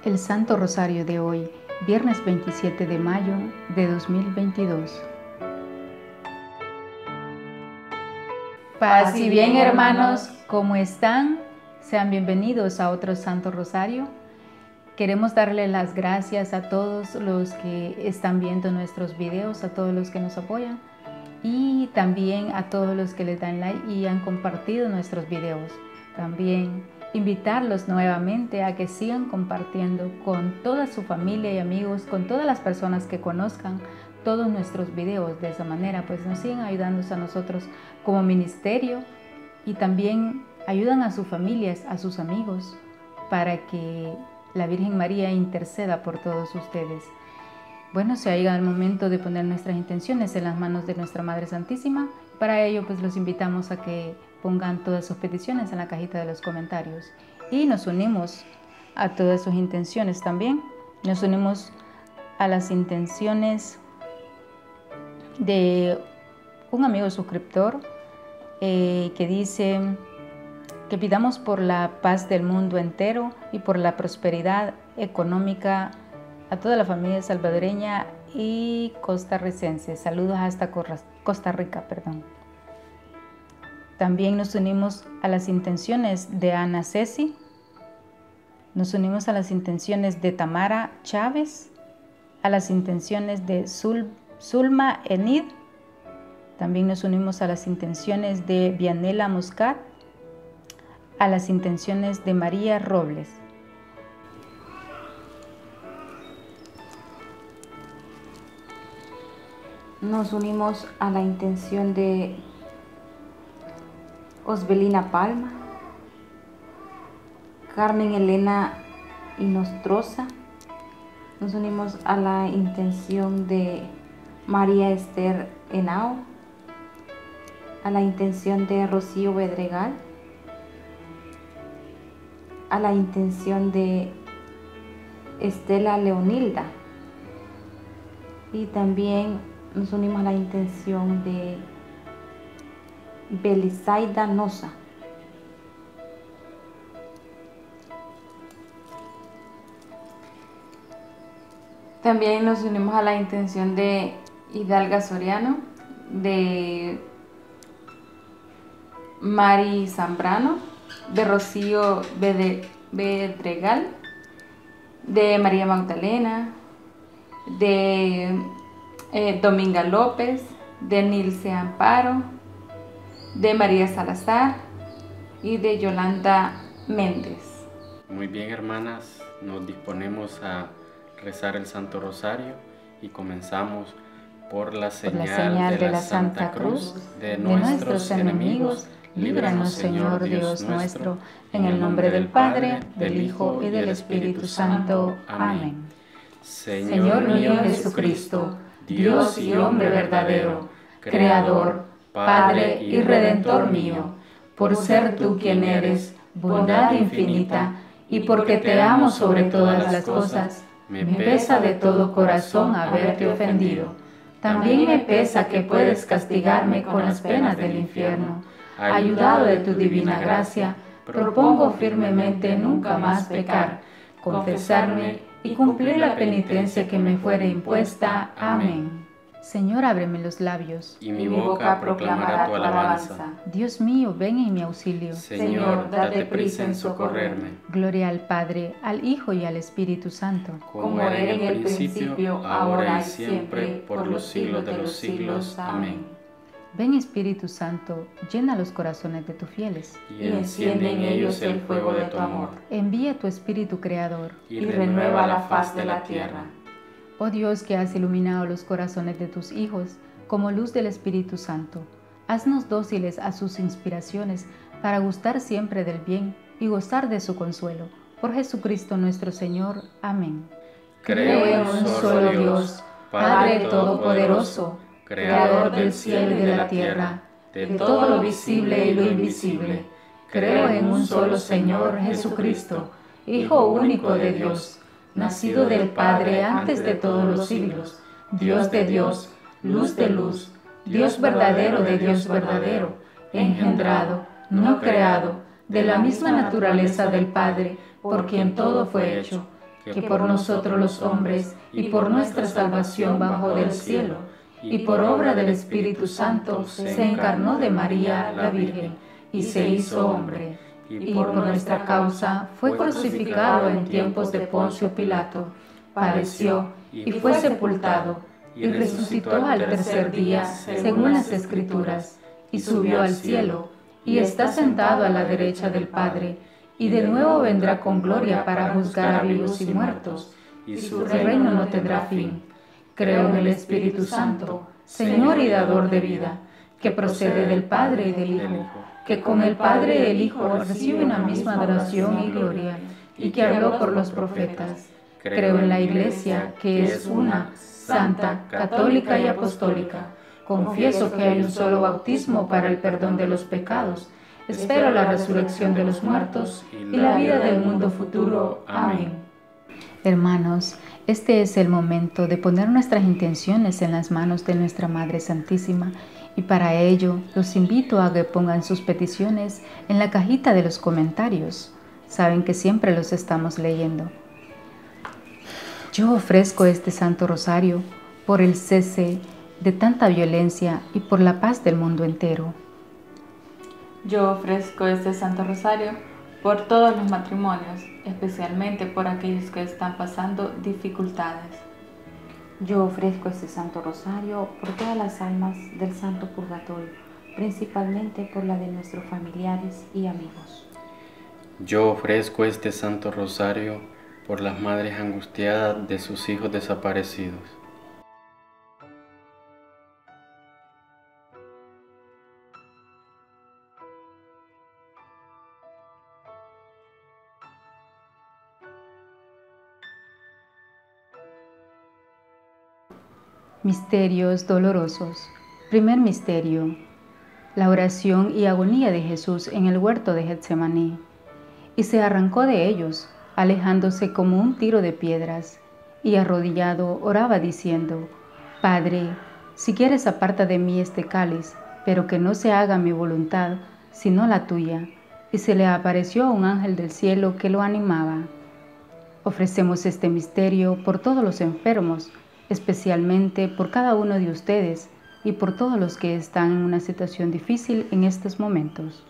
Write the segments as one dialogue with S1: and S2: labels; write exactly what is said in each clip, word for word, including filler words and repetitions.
S1: El Santo Rosario de hoy, viernes veintisiete de mayo de dos mil veintidós. Paz y bien, hermanos, ¿cómo están? Sean bienvenidos a otro Santo Rosario. Queremos darle las gracias a todos los que están viendo nuestros videos, a todos los que nos apoyan y también a todos los que les dan like y han compartido nuestros videos. También invitarlos nuevamente a que sigan compartiendo con toda su familia y amigos, con todas las personas que conozcan todos nuestros videos. De esa manera pues nos siguen ayudando a nosotros como ministerio y también ayudan a sus familias, a sus amigos, para que la Virgen María interceda por todos ustedes. Bueno, se ha llegado el momento de poner nuestras intenciones en las manos de nuestra Madre Santísima. Para ello pues los invitamos a que pongan todas sus peticiones en la cajita de los comentarios y nos unimos a todas sus intenciones también. Nos unimos a las intenciones de un amigo suscriptor eh, que dice que pidamos por la paz del mundo entero y por la prosperidad económica a toda la familia salvadoreña y costarricense. Saludos hasta Costa Rica, perdón. También nos unimos a las intenciones de Ana Ceci, nos unimos a las intenciones de Tamara Chávez, a las intenciones de Zul, Zulma Enid, también nos unimos a las intenciones de Vianela Muscat, a las intenciones de María Robles.
S2: Nos unimos a la intención de Osbelina Palma, Carmen Elena Inostroza. Nos unimos a la intención de María Esther Henao, a la intención de Rocío Bedregal, a la intención de Estela Leonilda y también nos unimos a la intención de Belisaida Nosa. También nos unimos a la intención de Hidalga Soriano, de Mari Zambrano, de Rocío Bedregal, de María Magdalena, de eh, Dominga López, de Nilce Amparo, de María Salazar y de Yolanda Méndez.
S3: Muy bien, hermanas, nos disponemos a rezar el Santo Rosario y comenzamos por la señal,
S1: por la señal de, de la Santa Cruz de, de nuestros enemigos. Líbranos, Señor Dios nuestro, en el nombre del Padre, del Hijo y del Espíritu Santo. Amén. Señor mío Jesucristo, Dios y hombre verdadero, Creador, Padre y Redentor mío, por ser tú quien eres, bondad infinita, y porque te amo sobre todas las cosas, me pesa de todo corazón haberte ofendido. También me pesa que puedes castigarme con las penas del infierno. Ayudado de tu divina gracia, propongo firmemente nunca más pecar, confesarme y cumplir la penitencia que me fuere impuesta. Amén. Señor, ábreme los labios,
S3: y mi boca proclamará tu alabanza.
S1: Dios mío, ven en mi auxilio.
S3: Señor, date prisa en socorrerme.
S1: Gloria al Padre, al Hijo y al Espíritu Santo.
S3: Como era en el principio, ahora y siempre, por los siglos de los siglos. Amén.
S1: Ven, Espíritu Santo, llena los corazones de tus fieles,
S3: y enciende en ellos el fuego de tu amor.
S1: Envía tu Espíritu Creador,
S3: y renueva la faz de la tierra.
S1: Oh Dios, que has iluminado los corazones de tus hijos como luz del Espíritu Santo, haznos dóciles a sus inspiraciones para gustar siempre del bien y gozar de su consuelo. Por Jesucristo nuestro Señor. Amén.
S3: Creo en un solo Dios, Padre Todopoderoso, Creador del cielo y de la tierra, de todo lo visible y lo invisible. Creo en un solo Señor Jesucristo, Hijo único de Dios, nacido del Padre antes de todos los siglos, Dios de Dios, luz de luz, Dios verdadero de Dios verdadero, engendrado, no creado, de la misma naturaleza del Padre, por quien todo fue hecho.
S1: que por nosotros los hombres y por nuestra salvación bajó del cielo, y por obra del Espíritu Santo se encarnó de María la Virgen, y se hizo hombre, y por nuestra causa fue crucificado en tiempos de Poncio Pilato, padeció y fue sepultado, y resucitó al tercer día según las Escrituras, y subió al cielo, y está sentado a la derecha del Padre, y de nuevo vendrá con gloria para juzgar a vivos y muertos, y su reino no tendrá fin. Creo en el Espíritu Santo, Señor y dador de vida, que procede del Padre y del Hijo, que con el Padre y el Hijo recibe una misma adoración y gloria, y que habló por los profetas. Creo en la Iglesia, que es una, santa, católica y apostólica. Confieso que hay un solo bautismo para el perdón de los pecados. Espero la resurrección de los muertos y la vida del mundo futuro. Amén. Hermanos, este es el momento de poner nuestras intenciones en las manos de nuestra Madre Santísima, y para ello los invito a que pongan sus peticiones en la cajita de los comentarios. Saben que siempre los estamos leyendo. Yo ofrezco este Santo Rosario por el cese de tanta violencia y por la paz del mundo entero.
S2: Yo ofrezco este Santo Rosario por todos los matrimonios, especialmente por aquellos que están pasando dificultades.
S4: Yo ofrezco este Santo Rosario por todas las almas del Santo Purgatorio, principalmente por la de nuestros familiares y amigos.
S3: Yo ofrezco este Santo Rosario por las madres angustiadas de sus hijos desaparecidos.
S1: Misterios dolorosos. Primer misterio: la oración y agonía de Jesús en el huerto de Getsemaní. Y se arrancó de ellos, alejándose como un tiro de piedras, y arrodillado oraba diciendo: Padre, si quieres aparta de mí este cáliz, pero que no se haga mi voluntad, sino la tuya. Y se le apareció un ángel del cielo que lo animaba. Ofrecemos este misterio por todos los enfermos, especialmente por cada uno de ustedes y por todos los que están en una situación difícil en estos momentos.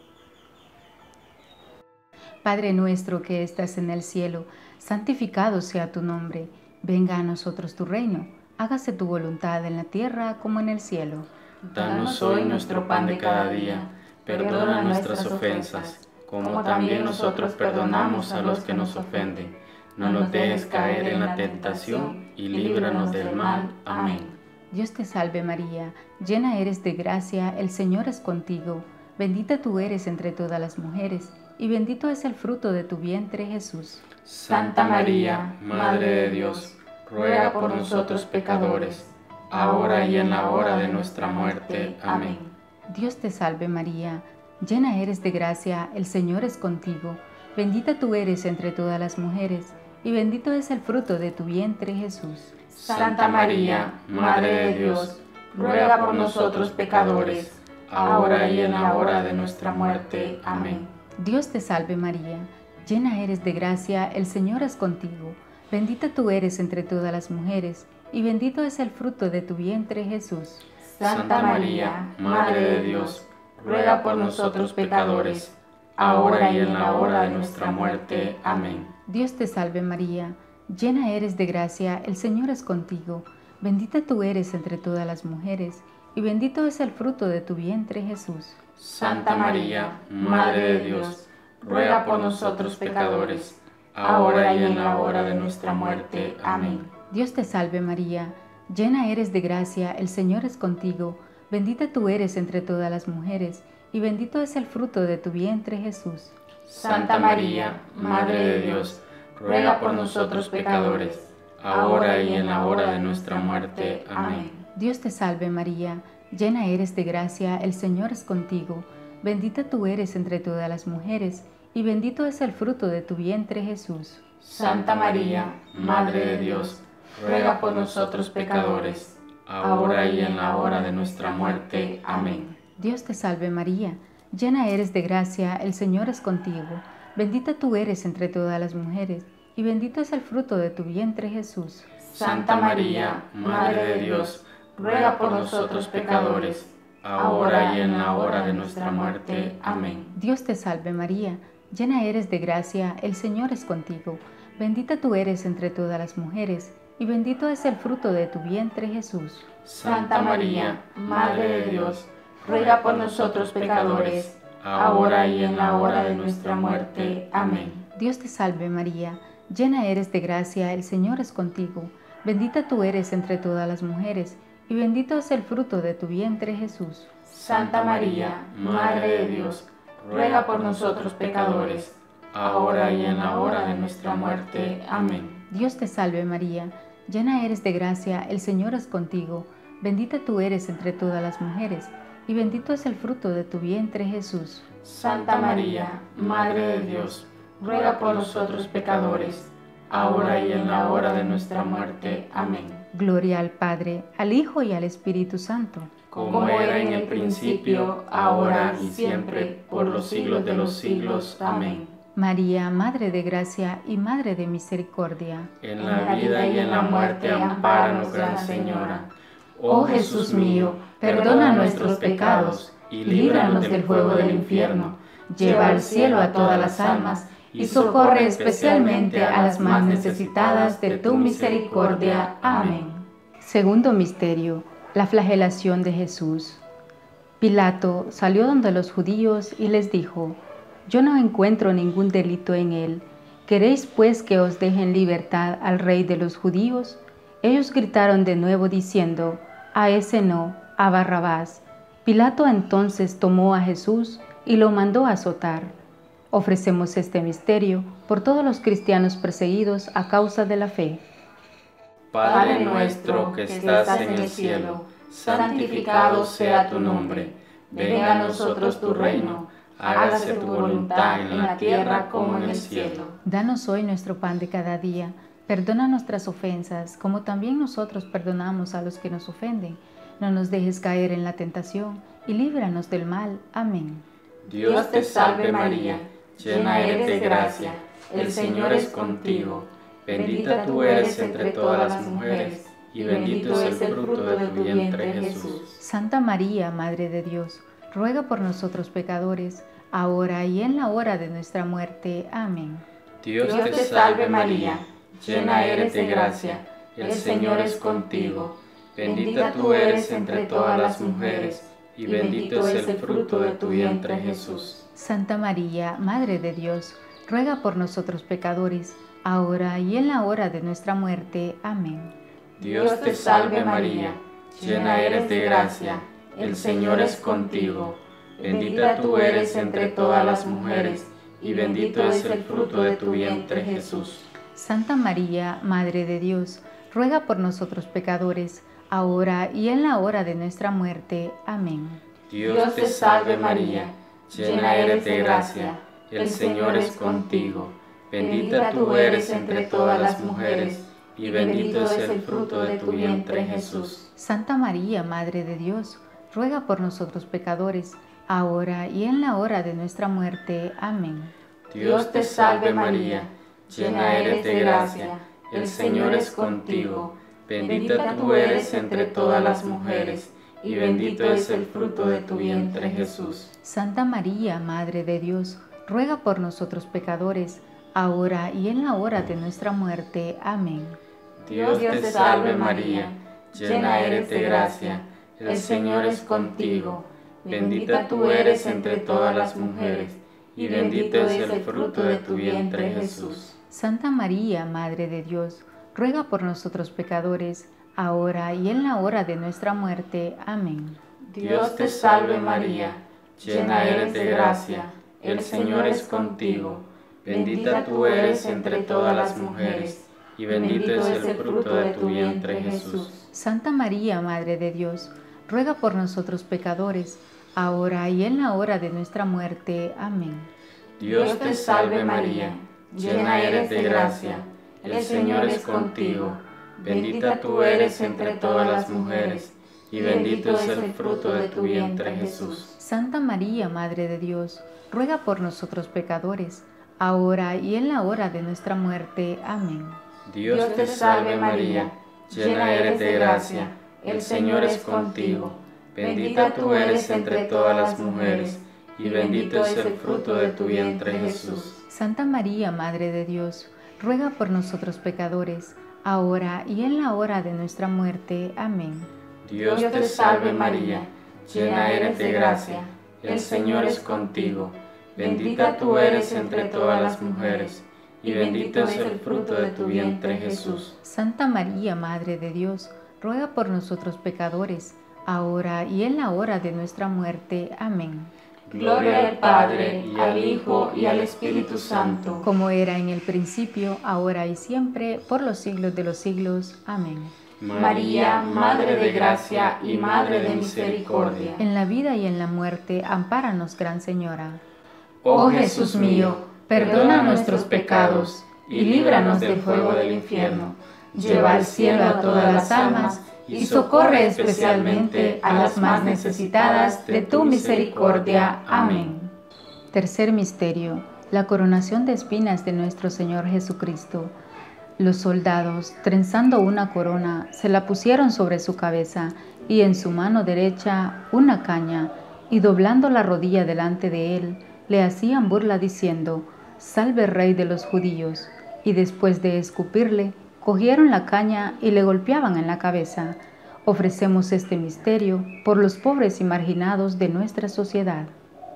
S1: Padre nuestro que estás en el cielo, santificado sea tu nombre. Venga a nosotros tu reino. Hágase tu voluntad en la tierra como en el cielo.
S3: Danos hoy nuestro pan de cada día. Perdona nuestras ofensas, como también nosotros perdonamos a los que nos ofenden. No nos dejes caer en la tentación y líbranos del mal. Amén.
S1: Dios te salve María, llena eres de gracia, el Señor es contigo. Bendita tú eres entre todas las mujeres, y bendito es el fruto de tu vientre, Jesús.
S3: Santa María, Madre de Dios, ruega por nosotros pecadores, ahora y en la hora de nuestra muerte. Amén.
S1: Dios te salve María, llena eres de gracia, el Señor es contigo. Bendita tú eres entre todas las mujeres, y bendito es el fruto de tu vientre, Jesús.
S3: Santa María, Madre de Dios, ruega por nosotros pecadores, ahora y en la hora de nuestra muerte. Amén.
S1: Dios te salve María, llena eres de gracia, el Señor es contigo. Bendita tú eres entre todas las mujeres, y bendito es el fruto de tu vientre, Jesús.
S3: Santa María, Madre de Dios, ruega por nosotros pecadores, ahora y en la hora de nuestra muerte. Amén.
S1: Dios te salve María, llena eres de gracia, el Señor es contigo. Bendita tú eres entre todas las mujeres, y bendito es el fruto de tu vientre, Jesús.
S3: Santa María, Madre de Dios, ruega por nosotros pecadores, ahora y en la hora de nuestra muerte. Amén.
S1: Dios te salve María, llena eres de gracia, el Señor es contigo. Bendita tú eres entre todas las mujeres, y bendito es el fruto de tu vientre, Jesús.
S3: Santa María, Madre de Dios, ruega por nosotros pecadores, ahora y en la hora de nuestra muerte. Amén.
S1: Dios te salve María, llena eres de gracia, el Señor es contigo. Bendita tú eres entre todas las mujeres, y bendito es el fruto de tu vientre, Jesús.
S3: Santa María, Madre de Dios, ruega por nosotros pecadores, ahora y en la hora de nuestra muerte. Amén.
S1: Dios te salve María, llena eres de gracia, el Señor es contigo. Bendita tú eres entre todas las mujeres, y bendito es el fruto de tu vientre, Jesús.
S3: Santa María, Madre de Dios, ruega por nosotros pecadores, ahora y en la hora de nuestra muerte. Amén.
S1: Dios te salve María, llena eres de gracia, el Señor es contigo. Bendita tú eres entre todas las mujeres, y bendito es el fruto de tu vientre, Jesús.
S3: Santa María, Madre de Dios, ruega por nosotros pecadores, ahora y en la hora de nuestra muerte. Amén.
S1: Dios te salve María, llena eres de gracia, el Señor es contigo. Bendita tú eres entre todas las mujeres, y bendito es el fruto de tu vientre, Jesús.
S3: Santa María, Madre de Dios, ruega por nosotros pecadores, ahora y en la hora de nuestra muerte. Amén.
S1: Dios te salve María, llena eres de gracia, el Señor es contigo. Bendita tú eres entre todas las mujeres, y bendito es el fruto de tu vientre, Jesús.
S3: Santa María, Madre de Dios, ruega por nosotros pecadores, ahora y en la hora de nuestra muerte. Amén.
S1: Gloria al Padre, al Hijo y al Espíritu Santo.
S3: Como era en el principio, ahora y siempre, por los siglos de los siglos. Amén.
S1: María, Madre de Gracia y Madre de Misericordia,
S3: en la vida y en la muerte, ampáranos, Gran Señora.
S1: Oh Jesús mío, perdona nuestros pecados y líbranos del fuego del infierno. Lleva al cielo a todas las almas y socorre especialmente a las más necesitadas de tu misericordia. Amén. Segundo misterio, la flagelación de Jesús. Pilato salió donde los judíos y les dijo: Yo no encuentro ningún delito en él. ¿Queréis pues que os deje en libertad al rey de los judíos? Ellos gritaron de nuevo diciendo: A ese no, a Barrabás. Pilato entonces tomó a Jesús y lo mandó a azotar. Ofrecemos este misterio por todos los cristianos perseguidos a causa de la fe.
S3: Padre nuestro que estás en el cielo, santificado sea tu nombre. Venga a nosotros tu reino. Hágase tu voluntad en la tierra como en el cielo.
S1: Danos hoy nuestro pan de cada día. Perdona nuestras ofensas, como también nosotros perdonamos a los que nos ofenden. No nos dejes caer en la tentación, y líbranos del mal. Amén.
S3: Dios te salve María, llena eres de gracia, el Señor es contigo. Bendita tú eres entre todas las mujeres, y bendito es el fruto de tu vientre, Jesús.
S1: Santa María, Madre de Dios, ruega por nosotros pecadores, ahora y en la hora de nuestra muerte. Amén.
S3: Dios te salve María, llena eres de gracia, el Señor es contigo. Bendita tú eres entre todas las mujeres, y bendito es el fruto de tu vientre, Jesús.
S1: Santa María, Madre de Dios, ruega por nosotros pecadores, ahora y en la hora de nuestra muerte. Amén.
S3: Dios te salve María, llena eres de gracia, el Señor es contigo. Bendita tú eres entre todas las mujeres, y bendito es el fruto de tu vientre, Jesús.
S1: Santa María, Madre de Dios, ruega por nosotros pecadores, ahora y en la hora de nuestra muerte. Amén.
S3: Dios te salve María, llena eres de gracia, el Señor es contigo. Bendita tú eres entre todas las mujeres, y bendito es el fruto de tu vientre, Jesús.
S1: Santa María, Madre de Dios, ruega por nosotros pecadores, ahora y en la hora de nuestra muerte. Amén.
S3: Dios te salve María, llena eres de gracia, el Señor es contigo. Bendita tú eres entre todas las mujeres, y bendito es el fruto de tu vientre, Jesús.
S1: Santa María, Madre de Dios, ruega por nosotros pecadores, ahora y en la hora de nuestra muerte. Amén.
S3: Dios te salve María, llena eres de gracia, el Señor es contigo. Bendita tú eres entre todas las mujeres, y bendito es el fruto de tu vientre, Jesús.
S1: Santa María, Madre de Dios, ruega por nosotros pecadores, ahora y en la hora de nuestra muerte. Amén.
S3: Dios te salve María, llena eres de gracia, el Señor es contigo. Bendita tú eres entre todas las mujeres, y bendito es el fruto de tu vientre, Jesús.
S1: Santa María, Madre de Dios, ruega por nosotros pecadores, ahora y en la hora de nuestra muerte. Amén.
S3: Dios te salve María, llena eres de gracia, el Señor es contigo. Bendita tú eres entre todas las mujeres, y bendito es el fruto de tu vientre, Jesús.
S1: Santa María, Madre de Dios, ruega por nosotros pecadores, ahora y en la hora de nuestra muerte. Amén.
S3: Dios te salve María, llena eres de gracia, el Señor es contigo. Bendita tú eres entre todas las mujeres, y bendito es el fruto de tu vientre Jesús.
S1: Santa María, Madre de Dios, ruega por nosotros pecadores, ahora y en la hora de nuestra muerte. Amén.
S3: Dios te salve María, llena eres de gracia, el Señor es contigo. Bendita tú eres entre todas las mujeres, y bendito es el fruto de tu vientre Jesús.
S1: Santa María, Madre de Dios, ruega por nosotros pecadores, ahora y en la hora de nuestra muerte. Amén.
S3: Gloria al Padre, y al Hijo, y al Espíritu Santo.
S1: Como era en el principio, ahora y siempre, por los siglos de los siglos. Amén.
S3: María, Madre de gracia y Madre de misericordia.
S1: En la vida y en la muerte, ampáranos, Gran Señora.
S3: Oh Jesús mío, perdona nuestros pecados y líbranos del fuego del infierno. Lleva al cielo a todas las almas y socorre especialmente a las más necesitadas de tu misericordia. Amén.
S1: Tercer misterio: la coronación de espinas de nuestro Señor Jesucristo. Los soldados, trenzando una corona, se la pusieron sobre su cabeza y en su mano derecha una caña, y doblando la rodilla delante de él, le hacían burla diciendo: «Salve Rey de los judíos». Y después de escupirle, cogieron la caña y le golpeaban en la cabeza. Ofrecemos este misterio por los pobres y marginados de nuestra sociedad.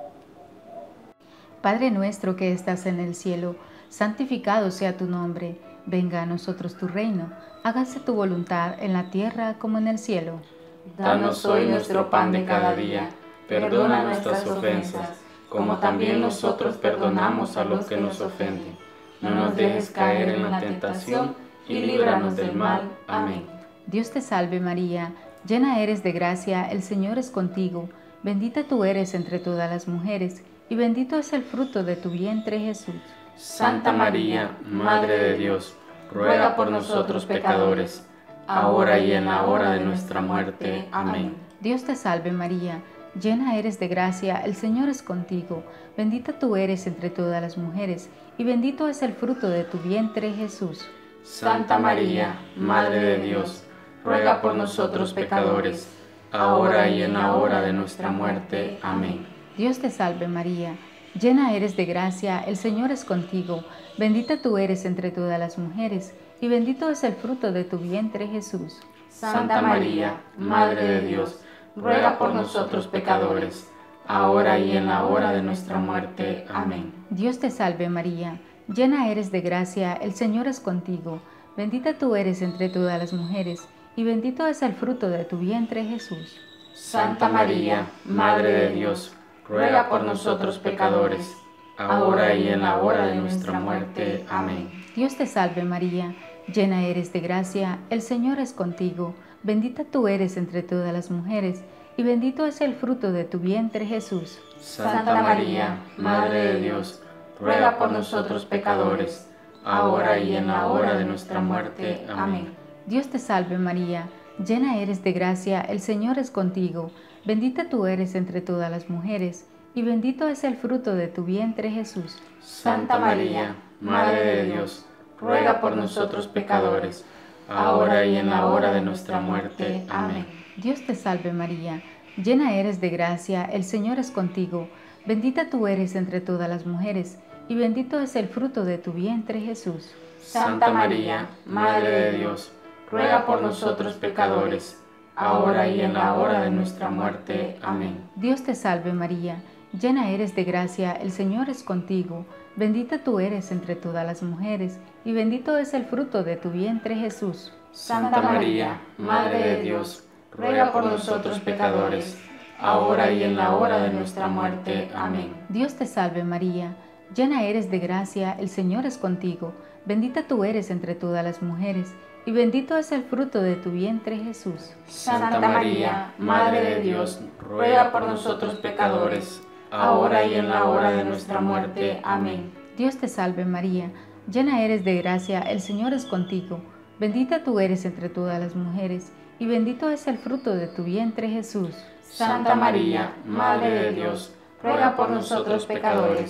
S1: Padre nuestro que estás en el cielo, santificado sea tu nombre. Venga a nosotros tu reino. Hágase tu voluntad en la tierra como en el cielo.
S3: Danos hoy nuestro pan de cada día. Perdona nuestras ofensas, como también nosotros perdonamos a los que nos ofenden. No nos dejes caer en la tentación y líbranos del mal. Amén.
S1: Dios te salve María, llena eres de gracia, el Señor es contigo. Bendita tú eres entre todas las mujeres, y bendito es el fruto de tu vientre Jesús.
S3: Santa María, Madre de Dios, ruega por nosotros pecadores, ahora y en la hora de nuestra muerte. Amén.
S1: Dios te salve María, llena eres de gracia, el Señor es contigo. Bendita tú eres entre todas las mujeres, y bendito es el fruto de tu vientre Jesús.
S3: Santa María, Madre de Dios, ruega por nosotros pecadores, ahora y en la hora de nuestra muerte. Amén.
S1: Dios te salve María, llena eres de gracia, el Señor es contigo. Bendita tú eres entre todas las mujeres, y bendito es el fruto de tu vientre Jesús.
S3: Santa María, Madre de Dios, ruega por nosotros pecadores, ahora y en la hora de nuestra muerte. Amén.
S1: Dios te salve María, llena eres de gracia, el Señor es contigo. Bendita tú eres entre todas las mujeres, y bendito es el fruto de tu vientre Jesús.
S3: Santa María, Madre de Dios, ruega por nosotros pecadores, ahora y en la hora de nuestra muerte. Amén.
S1: Dios te salve María, llena eres de gracia, el Señor es contigo. Bendita tú eres entre todas las mujeres, y bendito es el fruto de tu vientre Jesús.
S3: Santa María, Madre de Dios, ruega por nosotros pecadores, ahora y en la hora de nuestra muerte. Amén.
S1: Dios te salve María, llena eres de gracia, el Señor es contigo. Bendita tú eres entre todas las mujeres, y bendito es el fruto de tu vientre Jesús.
S3: Santa María, Madre de Dios, ruega por nosotros pecadores, ahora y en la hora de nuestra muerte. Amén.
S1: Dios te salve María, llena eres de gracia, el Señor es contigo. Bendita tú eres entre todas las mujeres, y bendito es el fruto de tu vientre Jesús.
S3: Santa María, Madre de Dios, ruega por nosotros pecadores, ahora y en la hora de nuestra muerte. Amén.
S1: Dios te salve María, llena eres de gracia, el Señor es contigo. Bendita tú eres entre todas las mujeres, y bendito es el fruto de tu vientre Jesús.
S3: Santa María, Madre de Dios, ruega por nosotros pecadores, ahora y en la hora de nuestra muerte. Amén.
S1: Dios te salve María, llena eres de gracia, el Señor es contigo. Bendita tú eres entre todas las mujeres, y bendito es el fruto de tu vientre Jesús.
S3: Santa María, Madre de Dios, ruega por nosotros pecadores, ahora y en la hora de nuestra muerte. Amén.
S1: Dios te salve María, llena eres de gracia, el Señor es contigo. Bendita tú eres entre todas las mujeres, y bendito es el fruto de tu vientre Jesús.
S3: Santa María, Madre de Dios, ruega por nosotros pecadores,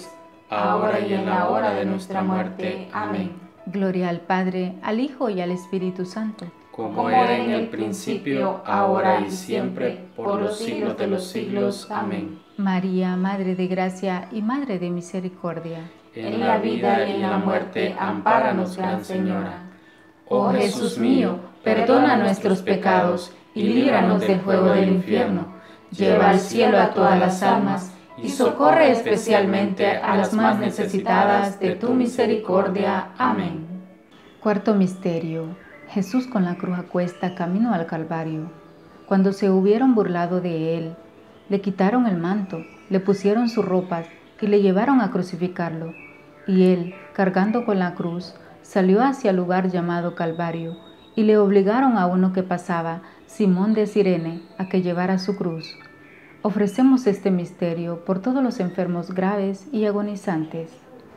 S3: ahora y en la hora de nuestra muerte. Amén.
S1: Gloria al Padre, al Hijo y al Espíritu Santo.
S3: Como era en el principio, ahora y siempre, por los siglos de los siglos. Amén.
S1: María, Madre de Gracia y Madre de Misericordia,
S3: en la vida y en la muerte, ampáranos, Gran Señora.
S1: Oh Jesús mío, perdona nuestros pecados y líbranos del fuego del infierno. Lleva al cielo a todas las almas y socorre especialmente a las más necesitadas de tu misericordia. Amén. Cuarto misterio. Jesús con la cruz a cuesta camino al Calvario. Cuando se hubieron burlado de él, le quitaron el manto, le pusieron sus ropas y le llevaron a crucificarlo. Y él, cargando con la cruz, salió hacia el lugar llamado Calvario, y le obligaron a uno que pasaba, Simón de Cirene, a que llevara su cruz. Ofrecemos este misterio por todos los enfermos graves y agonizantes.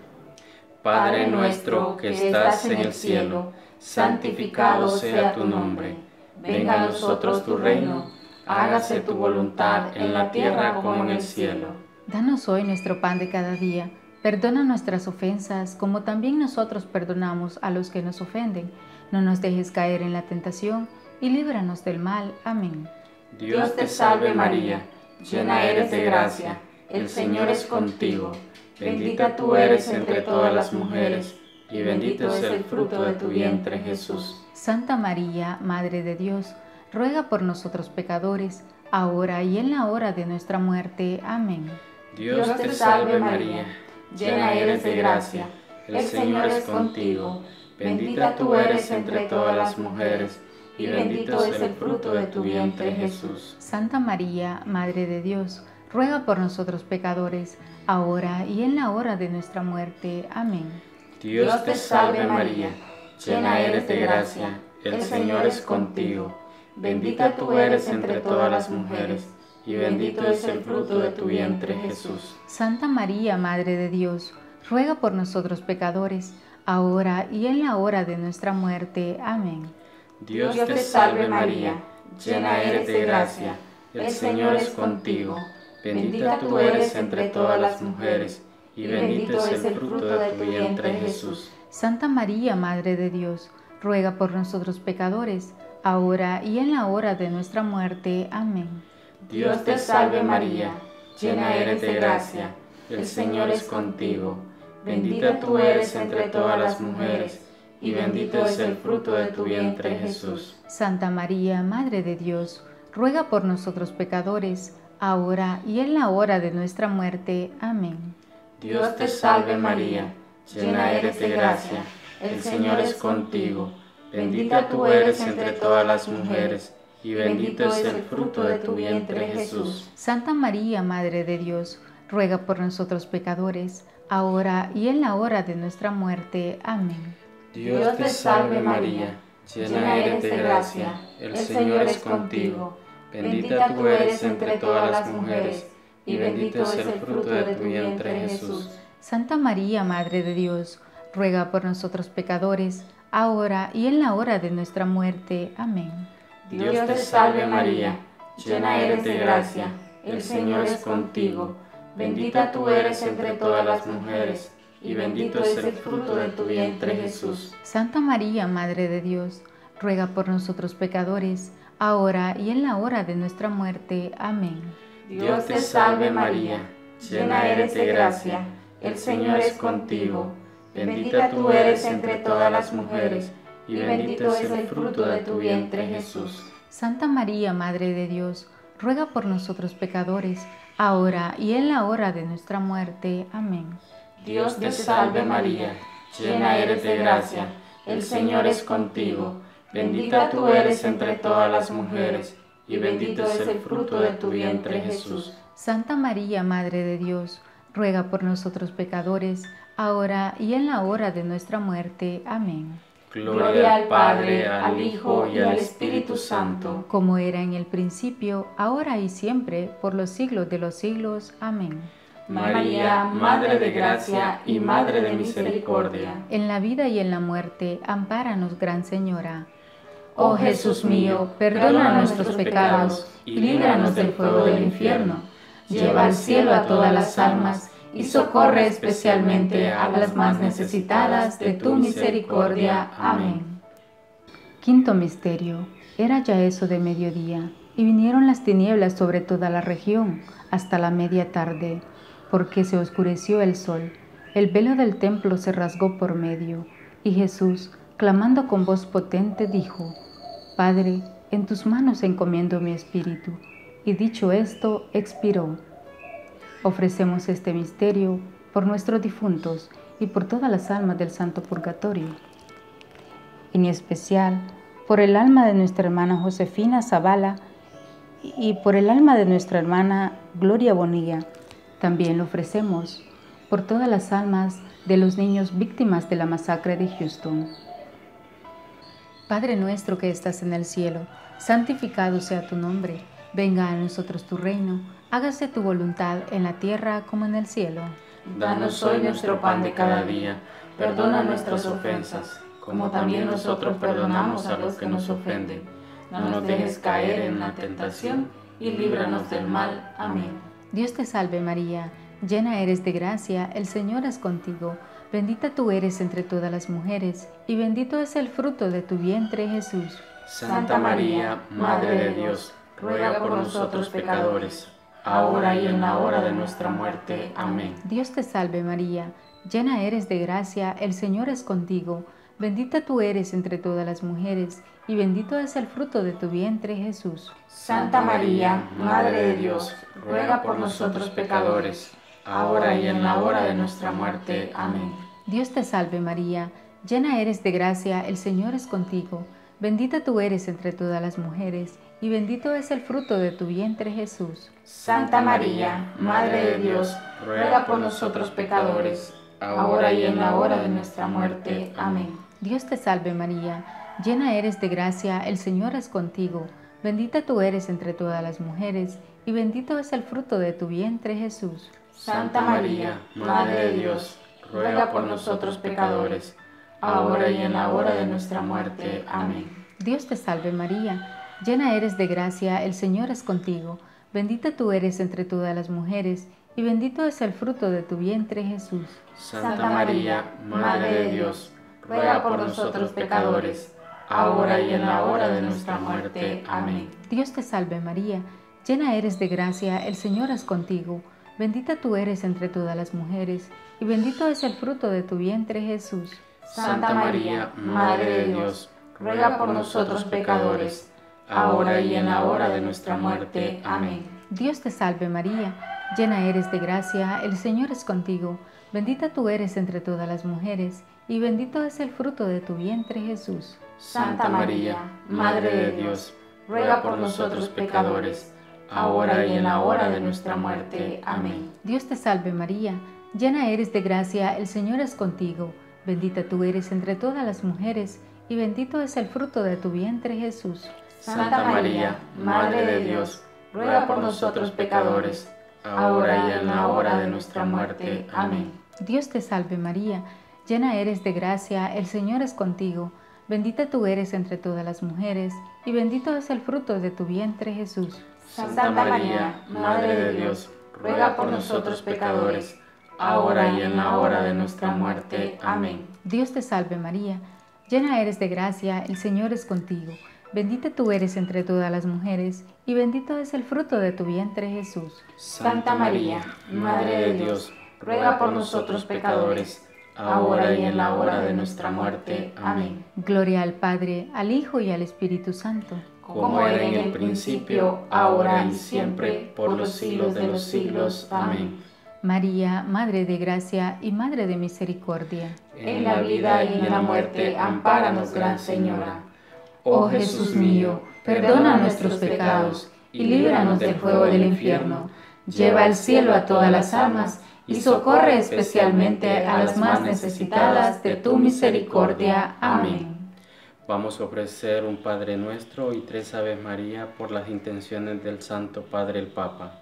S3: Padre nuestro que estás en el cielo, santificado sea tu nombre. Venga a nosotros tu reino, hágase tu voluntad en la tierra como en el cielo.
S1: Danos hoy nuestro pan de cada día. Perdona nuestras ofensas, como también nosotros perdonamos a los que nos ofenden. No nos dejes caer en la tentación, y líbranos del mal. Amén.
S3: Dios te salve María, llena eres de gracia, el Señor es contigo. Bendita tú eres entre todas las mujeres, y bendito es el fruto de tu vientre, Jesús.
S1: Santa María, Madre de Dios, ruega por nosotros pecadores, ahora y en la hora de nuestra muerte. Amén.
S3: Dios te salve María, llena eres de gracia, el Señor es contigo. Bendita tú eres entre todas las mujeres, y bendito es el fruto de tu vientre, Jesús.
S1: Santa María, Madre de Dios, ruega por nosotros pecadores, ahora y en la hora de nuestra muerte. Amén.
S3: Dios te salve María, llena eres de gracia, el Señor es contigo. Bendita tú eres entre todas las mujeres, y bendito es el fruto de tu vientre, Jesús.
S1: Santa María, Madre de Dios, ruega por nosotros pecadores, ahora y en la hora de nuestra muerte. Amén.
S3: Dios te salve María, llena eres de gracia, el Señor es contigo. Bendita tú eres entre todas las mujeres, y bendito es el fruto de tu vientre, Jesús.
S1: Santa María, Madre de Dios, ruega por nosotros pecadores, ahora y en la hora de nuestra muerte. Amén.
S3: Dios te salve María, llena eres de gracia, el Señor es contigo. Bendita tú eres entre todas las mujeres, y bendito es el fruto de tu vientre, Jesús.
S1: Santa María, Madre de Dios, ruega por nosotros pecadores, ahora y en la hora de nuestra muerte. Amén.
S3: Dios te salve María, llena eres de gracia, el Señor es contigo. Bendita tú eres entre todas las mujeres, y bendito es el fruto de tu vientre, Jesús.
S1: Santa María, Madre de Dios, ruega por nosotros pecadores, ahora y en la hora de nuestra muerte. Amén.
S3: Dios te salve María, llena eres de gracia, el Señor es contigo. Bendita tú eres entre todas las mujeres, y bendito es el fruto de tu vientre, Jesús.
S1: Santa María, Madre de Dios, ruega por nosotros pecadores, ahora y en la hora de nuestra muerte. Amén.
S3: Dios te salve María, llena eres de gracia, el Señor es contigo. Bendita tú eres entre todas las mujeres, y bendito es el fruto de tu vientre, Jesús.
S1: Santa María, Madre de Dios, ruega por nosotros pecadores, ahora y en la hora de nuestra muerte. Amén.
S3: Dios te salve María, llena eres de gracia, el Señor es contigo. Bendita tú eres entre todas las mujeres, y bendito es el fruto de tu vientre, Jesús.
S1: Santa María, Madre de Dios, ruega por nosotros pecadores, ahora y en la hora de nuestra muerte. Amén.
S3: Dios te salve María, llena eres de gracia, el Señor es contigo. Bendita tú eres entre todas las mujeres, y bendito es el fruto de tu vientre, Jesús.
S1: Santa María, Madre de Dios, ruega por nosotros pecadores, ahora y en la hora de nuestra muerte. Amén.
S3: Gloria al Padre, al Hijo y al Espíritu Santo,
S1: como era en el principio, ahora y siempre, por los siglos de los siglos. Amén.
S3: María, Madre de Gracia y Madre de Misericordia,
S1: en la vida y en la muerte, ampáranos, Gran Señora. Oh Jesús mío, perdona nuestros pecados y líbranos del fuego del infierno. Lleva al cielo a todas las almas y socorre especialmente a las más necesitadas de tu misericordia. Amén. Quinto misterio. Era ya eso de mediodía, y vinieron las tinieblas sobre toda la región hasta la media tarde, porque se oscureció el sol. El velo del templo se rasgó por medio, y Jesús, clamando con voz potente, dijo: Padre, en tus manos encomiendo mi espíritu. Y dicho esto, expiró. Ofrecemos este misterio por nuestros difuntos y por todas las almas del Santo Purgatorio. En especial, por el alma de nuestra hermana Josefina Zavala y por el alma de nuestra hermana Gloria Bonilla. También lo ofrecemos por todas las almas de los niños víctimas de la masacre de Houston. Padre nuestro que estás en el cielo, santificado sea tu nombre. Venga a nosotros tu reino. Hágase tu voluntad en la tierra como en el cielo.
S3: Danos hoy nuestro pan de cada día. Perdona nuestras ofensas, como también nosotros perdonamos a los que nos ofenden. No nos dejes caer en la tentación y líbranos del mal. Amén.
S1: Dios te salve María, llena eres de gracia, el Señor es contigo. Bendita tú eres entre todas las mujeres, y bendito es el fruto de tu vientre, Jesús.
S3: Santa María, Madre de Dios, ruega por nosotros pecadores, ahora y en la hora de nuestra muerte. Amén.
S1: Dios te salve María, llena eres de gracia, el Señor es contigo. Bendita tú eres entre todas las mujeres, y bendito es el fruto de tu vientre, Jesús.
S3: Santa María, Madre de Dios, ruega por nosotros pecadores, ahora y en la hora de nuestra muerte. Amén.
S1: Dios te salve María, llena eres de gracia, el Señor es contigo. Bendita tú eres entre todas las mujeres, y bendito es el fruto de tu vientre, Jesús.
S3: Santa María, Madre de Dios, ruega por nosotros pecadores, ahora y en la hora de nuestra muerte. Amén.
S1: Dios te salve María, llena eres de gracia, el Señor es contigo. Bendita tú eres entre todas las mujeres, y bendito es el fruto de tu vientre, Jesús.
S3: Santa María, Madre de Dios, ruega por nosotros pecadores, ahora y en la hora de nuestra muerte. Amén.
S1: Dios te salve María, llena eres de gracia, el Señor es contigo. Bendita tú eres entre todas las mujeres, y bendito es el fruto de tu vientre, Jesús.
S3: Santa María, Madre de Dios, ruega por nosotros pecadores, ahora y en la hora de nuestra muerte. Amén.
S1: Dios te salve María, llena eres de gracia, el Señor es contigo. Bendita tú eres entre todas las mujeres, y bendito es el fruto de tu vientre, Jesús.
S3: Santa María, Madre de Dios, ruega por nosotros pecadores, ahora y en la hora de nuestra muerte. Amén.
S1: Dios te salve María, llena eres de gracia, el Señor es contigo. Bendita tú eres entre todas las mujeres, y bendito es el fruto de tu vientre, Jesús.
S3: Santa María, Madre de Dios, ruega por nosotros pecadores, ahora y en la hora de nuestra muerte. Amén.
S1: Dios te salve María, llena eres de gracia, el Señor es contigo. Bendita tú eres entre todas las mujeres, y bendito es el fruto de tu vientre, Jesús.
S3: Santa María, Madre de Dios, ruega por nosotros pecadores, ahora y en la hora de nuestra muerte. Amén.
S1: Dios te salve María, llena eres de gracia, el Señor es contigo. Bendita tú eres entre todas las mujeres, y bendito es el fruto de tu vientre, Jesús.
S3: Santa María, Madre de Dios, ruega por nosotros pecadores, ahora y en la hora de nuestra muerte. Amén.
S1: Dios te salve María, llena eres de gracia, el Señor es contigo. Bendita tú eres entre todas las mujeres, y bendito es el fruto de tu vientre, Jesús.
S3: Santa María, Madre de Dios, ruega por nosotros pecadores, ahora y en la hora de nuestra muerte. Amén.
S1: Gloria al Padre, al Hijo y al Espíritu Santo.
S3: Como era en el principio, ahora y siempre, por los siglos de los siglos. Amén.
S1: María, Madre de Gracia y Madre de Misericordia.
S3: En la vida y en la muerte, ampáranos, Gran Señora.
S1: Oh Jesús mío, perdona nuestros pecados y líbranos del fuego del infierno. Lleva al cielo a todas las almas y socorre especialmente a las más necesitadas de tu misericordia. Amén.
S5: Vamos a ofrecer un Padre Nuestro y tres Aves María por las intenciones del Santo Padre el Papa.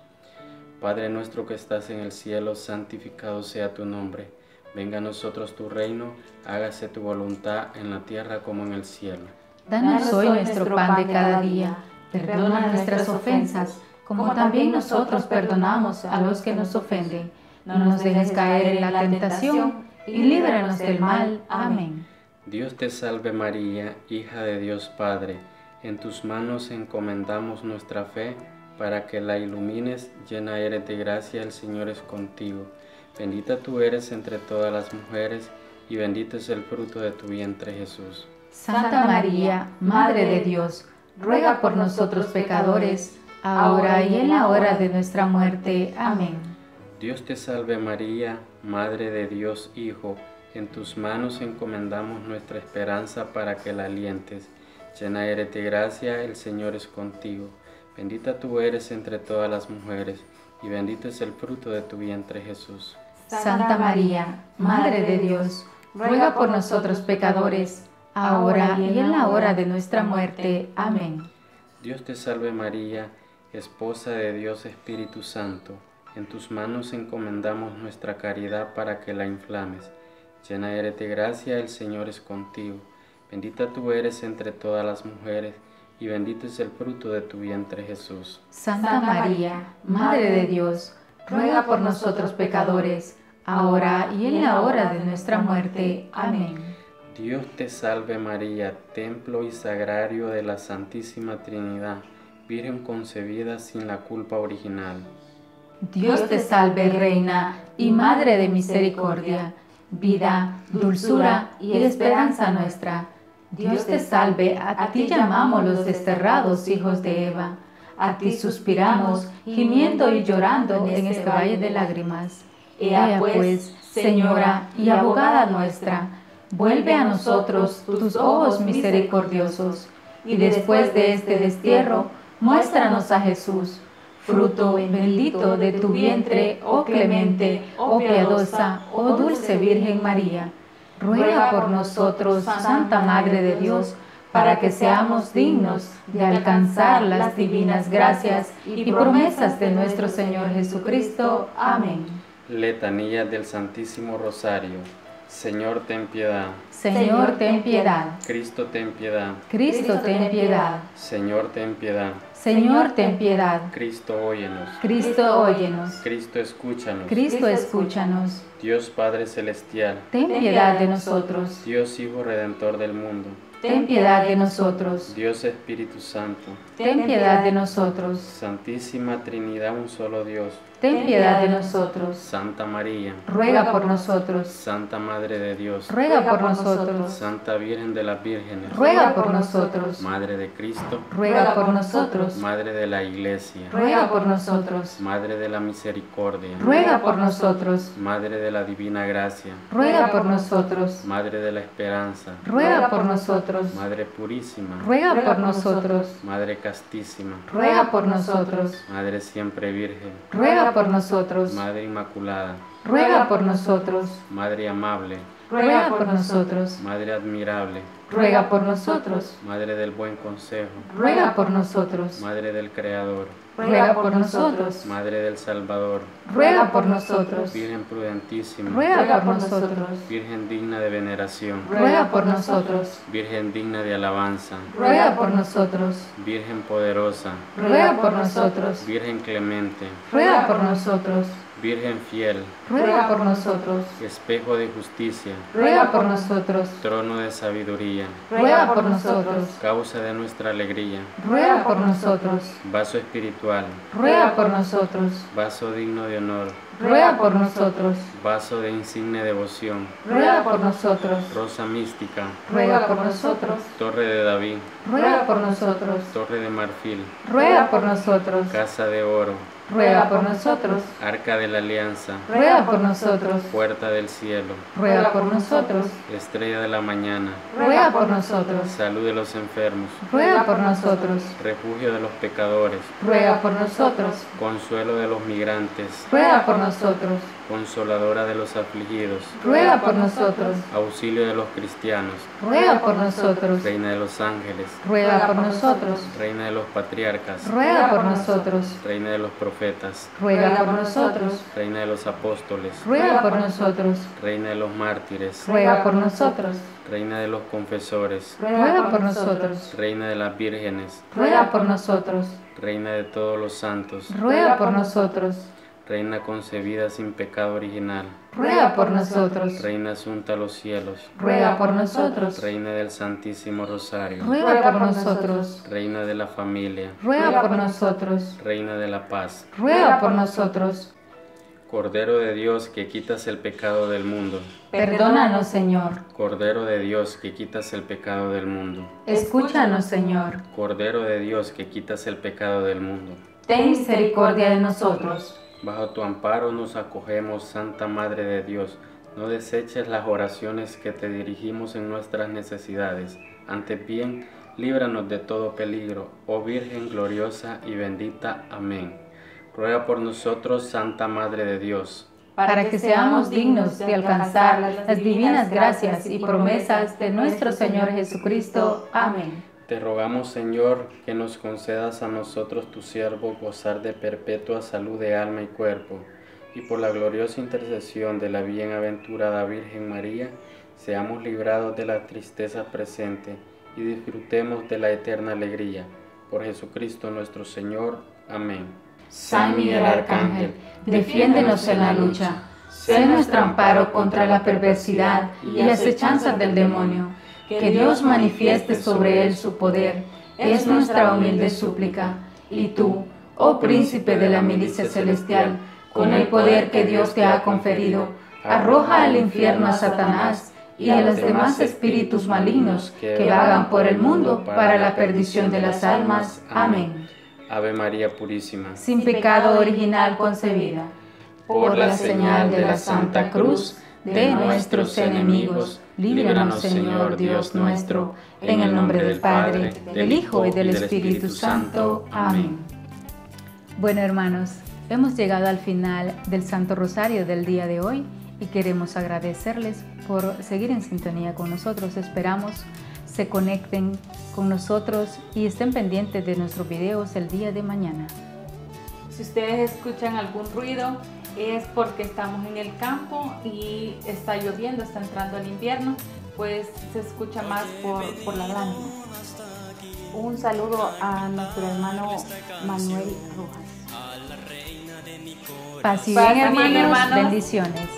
S5: Padre nuestro que estás en el cielo, santificado sea tu nombre. Venga a nosotros tu reino, hágase tu voluntad en la tierra como en el cielo.
S1: Danos hoy nuestro pan de cada día. Perdona nuestras ofensas, como también nosotros perdonamos a los que nos ofenden. no nos dejes caer en la tentación, y líbranos del mal. Amén.
S5: Dios te salve María, hija de Dios Padre, en tus manos encomendamos nuestra fe, para que la ilumines, llena eres de gracia, el Señor es contigo. Bendita tú eres entre todas las mujeres, y bendito es el fruto de tu vientre Jesús.
S1: Santa María, Madre de Dios, ruega por nosotros pecadores, ahora y en la hora de nuestra muerte. Amén.
S5: Dios te salve María, Madre de Dios Hijo, en tus manos encomendamos nuestra esperanza para que la alientes. Llena eres de gracia, el Señor es contigo. Bendita tú eres entre todas las mujeres, y bendito es el fruto de tu vientre Jesús.
S1: Santa María, Madre de Dios, ruega por nosotros pecadores, ahora y en la hora de nuestra muerte. Amén.
S5: Dios te salve María, Esposa de Dios Espíritu Santo, en tus manos encomendamos nuestra caridad para que la inflames. Llena eres de gracia, el Señor es contigo. Bendita tú eres entre todas las mujeres, y bendito es el fruto de tu vientre Jesús.
S1: Santa María, Madre de Dios, ruega por nosotros pecadores, ahora y en la hora de nuestra muerte. Amén.
S5: Dios te salve María, templo y sagrario de la Santísima Trinidad, Virgen concebida sin la culpa original.
S1: Dios te salve, Reina y Madre de misericordia, vida, dulzura y esperanza nuestra. Dios te salve, a ti llamamos los desterrados hijos de Eva. A ti suspiramos, gimiendo y llorando en este valle de lágrimas. Ea pues, Señora y abogada nuestra, vuelve a nosotros tus ojos misericordiosos, y después de este destierro, muéstranos a Jesús, fruto bendito de tu vientre, oh clemente, oh piadosa, oh dulce Virgen María. Ruega por nosotros, Santa Madre de Dios, para que seamos dignos de alcanzar las divinas gracias y promesas de nuestro Señor Jesucristo. Amén.
S5: Letanía del Santísimo Rosario. Señor, ten piedad.
S1: Señor, ten piedad.
S5: Cristo, ten piedad.
S1: Cristo, ten piedad.
S5: Señor, ten piedad.
S1: Señor, ten piedad.
S5: Cristo, óyenos.
S1: Cristo, óyenos.
S5: Cristo, escúchanos.
S1: Cristo, escúchanos.
S5: Dios Padre Celestial,
S1: ten piedad de nosotros.
S5: Dios Hijo Redentor del mundo,
S1: ten piedad de nosotros.
S5: Dios Espíritu Santo,
S1: ten piedad de nosotros.
S5: Santísima Trinidad, un solo Dios,
S1: ten piedad de nosotros.
S5: Santa María,
S1: ruega por nosotros.
S5: Santa Madre de Dios,
S1: ruega por nosotros.
S5: Santa Virgen de las Vírgenes,
S1: ruega por nosotros.
S5: Madre de Cristo,
S1: ruega por nosotros.
S5: Madre de la Iglesia,
S1: ruega por nosotros.
S5: Madre de la Misericordia,
S1: ruega por nosotros.
S5: Madre de la Divina Gracia,
S1: ruega por nosotros.
S5: Madre de la Esperanza,
S1: ruega por nosotros.
S5: Madre Purísima,
S1: ruega por nosotros.
S5: Madre Castísima,
S1: ruega por nosotros.
S5: Madre Siempre Virgen,
S1: ruega por nosotros.
S5: Madre Inmaculada,
S1: ruega por nosotros.
S5: Madre Amable,
S1: ruega por nosotros.
S5: Madre Admirable,
S1: ruega por nosotros.
S5: Madre del Buen Consejo,
S1: ruega por nosotros.
S5: Madre del Creador,
S1: ruega por nosotros.
S5: Madre del Salvador,
S1: ruega por nosotros.
S5: Virgen prudentísima,
S1: ruega por nosotros.
S5: Virgen digna de veneración,
S1: ruega por nosotros.
S5: Virgen digna de alabanza,
S1: ruega por nosotros.
S5: Virgen poderosa,
S1: ruega por nosotros.
S5: Virgen clemente,
S1: ruega por nosotros.
S5: Virgen fiel,
S1: ruega por nosotros.
S5: Espejo de justicia,
S1: ruega por nosotros.
S5: Trono de sabiduría,
S1: ruega por nosotros.
S5: Causa de nuestra alegría,
S1: ruega por nosotros.
S5: Vaso espiritual,
S1: ruega por nosotros.
S5: Vaso digno de honor,
S1: ruega por nosotros.
S5: Vaso de insigne devoción,
S1: ruega por nosotros.
S5: Rosa mística,
S1: ruega por nosotros.
S5: Torre de David,
S1: ruega por nosotros.
S5: Torre de marfil,
S1: ruega por nosotros.
S5: Casa de oro,
S1: ruega por nosotros.
S5: Arca de la Alianza,
S1: ruega por nosotros.
S5: Puerta del cielo,
S1: ruega por nosotros.
S5: Estrella de la mañana,
S1: ruega por nosotros.
S5: Salud de los enfermos,
S1: ruega por nosotros.
S5: Refugio de los pecadores,
S1: ruega por nosotros.
S5: Consuelo de los migrantes,
S1: ruega por nosotros.
S5: Consoladora de los afligidos,
S1: ruega por nosotros.
S5: Auxilio de los cristianos,
S1: ruega por nosotros.
S5: Reina de los ángeles,
S1: ruega por nosotros.
S5: Reina de los patriarcas,
S1: ruega por nosotros.
S5: Reina de los profetas,
S1: ruega por nosotros.
S5: Reina de los apóstoles,
S1: ruega por nosotros.
S5: Reina de los mártires,
S1: ruega por nosotros.
S5: Reina de los confesores,
S1: ruega por nosotros.
S5: Reina de las vírgenes,
S1: ruega por nosotros.
S5: Reina de todos los santos,
S1: ruega por nosotros.
S5: Reina concebida sin pecado original,
S1: ruega por nosotros.
S5: Reina asunta a los cielos,
S1: Ruega por nosotros.
S5: Reina del Santísimo Rosario,
S1: Ruega por nosotros.
S5: Reina de la familia,
S1: Ruega por nosotros.
S5: Reina de la paz,
S1: Ruega por nosotros.
S5: Cordero de Dios que quitas el pecado del mundo,
S1: Perdónanos, Señor.
S5: Cordero de Dios que quitas el pecado del mundo,
S1: Escúchanos, Señor.
S5: Cordero de Dios que quitas el pecado del mundo.
S1: Ten misericordia de nosotros.
S5: Bajo tu amparo nos acogemos, Santa Madre de Dios. No deseches las oraciones que te dirigimos en nuestras necesidades. Antes bien, líbranos de todo peligro, oh Virgen gloriosa y bendita. Amén. Ruega por nosotros, Santa Madre de Dios,
S1: para que seamos dignos de alcanzar las divinas gracias y promesas de nuestro Señor Jesucristo. Amén.
S5: Te rogamos, Señor, que nos concedas a nosotros, tu siervo, gozar de perpetua salud de alma y cuerpo, y por la gloriosa intercesión de la bienaventurada Virgen María, seamos librados de la tristeza presente y disfrutemos de la eterna alegría. Por Jesucristo nuestro Señor. Amén.
S1: San Miguel Arcángel, defiéndenos en la lucha. Sé nuestro amparo contra la perversidad y las hechanzas del demonio. Que Dios manifieste sobre él su poder, es nuestra humilde súplica. Y tú, oh príncipe de la milicia celestial, con el poder que Dios te ha conferido, arroja al infierno a Satanás y a los demás espíritus malignos que vagan por el mundo para la perdición de las almas. Amén.
S5: Ave María Purísima,
S1: sin pecado original concebida, por la señal de la Santa Cruz de nuestros enemigos, líbranos, Señor Dios nuestro, en el nombre del Padre, del Hijo y del Espíritu Santo. Amén. Bueno, hermanos, hemos llegado al final del Santo Rosario del día de hoy y queremos agradecerles por seguir en sintonía con nosotros. Esperamos se conecten con nosotros y estén pendientes de nuestros videos el día de mañana.
S2: Si ustedes escuchan algún ruido, es porque estamos en el campo y está lloviendo, está entrando el invierno, pues se escucha más por, por la lámina.
S4: Un saludo a nuestro hermano Manuel Rojas.
S1: Paz y bien, hermanos, hermanos. Bendiciones.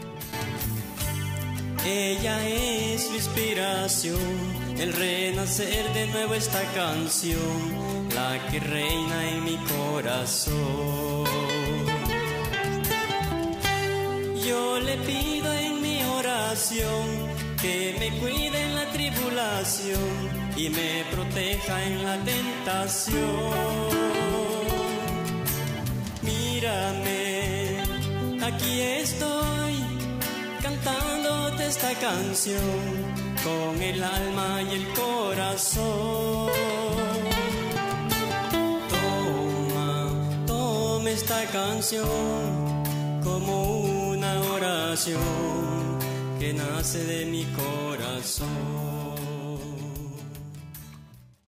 S3: Ella es mi inspiración, el renacer de nuevo esta canción, la que reina en mi corazón. Yo le pido en mi oración que me cuide en la tribulación y me proteja en la tentación. Mírame, aquí estoy cantándote esta canción con el alma y el corazón. Toma, toma esta canción como una oración que nace de mi corazón.